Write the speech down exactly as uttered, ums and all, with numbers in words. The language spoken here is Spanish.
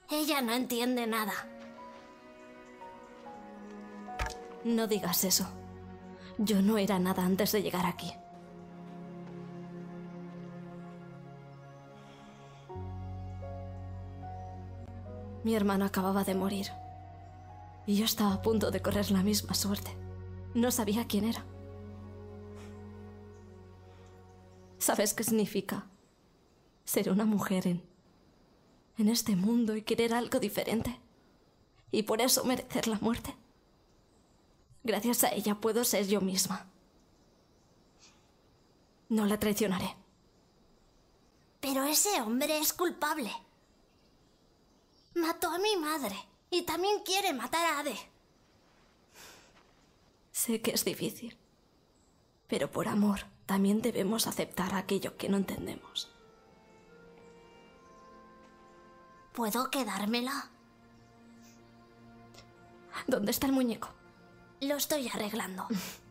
Ella no entiende nada. No digas eso. Yo no era nada antes de llegar aquí. Mi hermano acababa de morir. Y yo estaba a punto de correr la misma suerte. No sabía quién era. ¿Sabes qué significa ser una mujer en, en este mundo y querer algo diferente? Y por eso merecer la muerte. Gracias a ella puedo ser yo misma. No la traicionaré. Pero ese hombre es culpable. Mató a mi madre y también quiere matar a Ade. Sé que es difícil, pero por amor también debemos aceptar aquello que no entendemos. ¿Puedo quedármela? ¿Dónde está el muñeco? Lo estoy arreglando.